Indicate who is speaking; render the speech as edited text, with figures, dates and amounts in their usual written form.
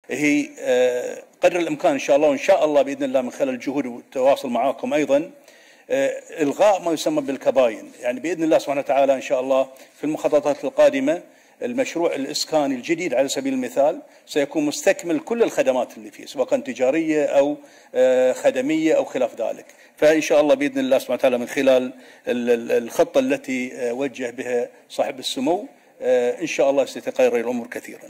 Speaker 1: هي قدر الامكان ان شاء الله، وان شاء الله باذن الله من خلال الجهود والتواصل معكم ايضا الغاء ما يسمى بالكباين، يعني باذن الله سبحانه وتعالى ان شاء الله في المخططات القادمه المشروع الاسكاني الجديد على سبيل المثال سيكون مستكمل كل الخدمات اللي فيه، سواء كانت تجاريه او خدميه او خلاف ذلك، فان شاء الله باذن الله سبحانه وتعالى من خلال الخطه التي وجه بها صاحب السمو ان شاء الله ستتغير الامور كثيرا.